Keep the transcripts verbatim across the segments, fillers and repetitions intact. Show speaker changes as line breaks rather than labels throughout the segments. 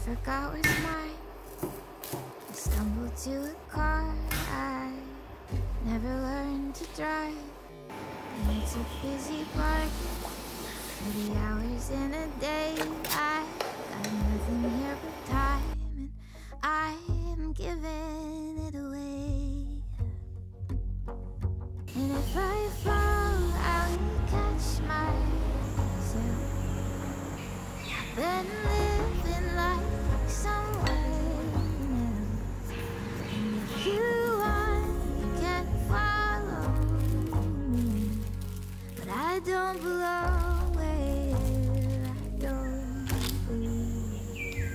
forgot what's mine. I stumbled to a car I never learned to drive. And it's a busy park for the hours in a day. I got nothing here but time, and I am giving it away. And if I fall, I will catch myself. I've been living like someone else, and if you want, you can follow me. But I don't belong where I don't believe.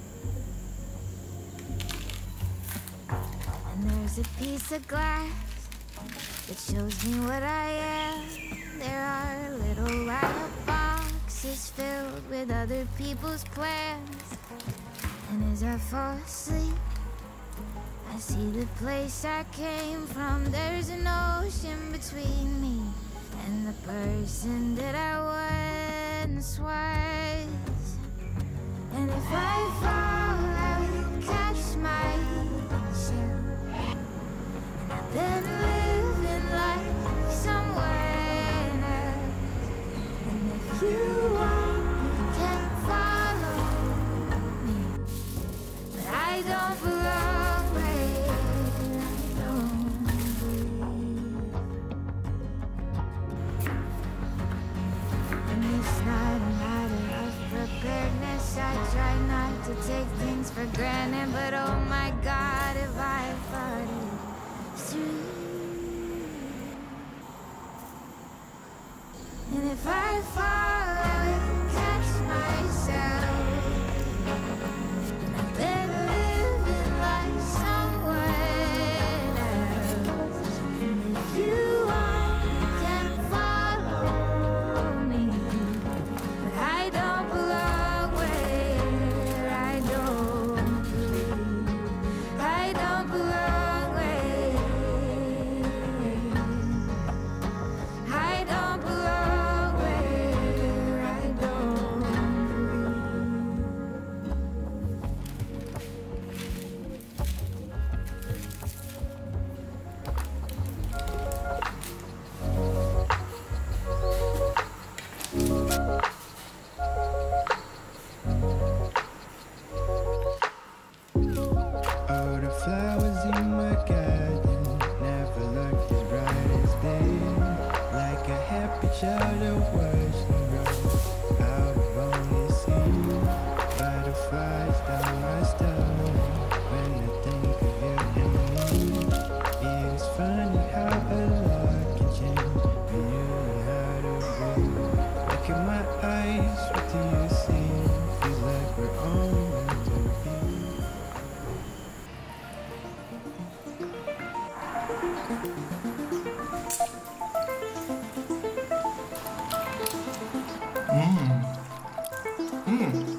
And there's a piece of glass that shows me what I am. There are little light-up boxes filled with other people's plans. And as I fall asleep, I see the place I came from. There's an ocean between me and the person that I once was. And if I fall, I will catch myself. And I've been living like someone else. And if you want, you can follow me. But I don't belong where I don't believe. And it's not a matter of preparedness. I try not to take things for granted, but oh my God, if I thought it through. And if I fall, I will catch myself. And I've been living like someone else. And if you want, you can follow me. But I don't belong where I don't believe. I don't belong where I don't belong where I don't
All the flowers in my garden never looked as bright as day. Like a happy child of watching grow out of only see butterflies down my stomach when I think of you and me. It is funny how a lot can change when you learn how to breathe. Look in my eyes, what do you see? Feels like we're all meant to be.
Mmm. Mmm.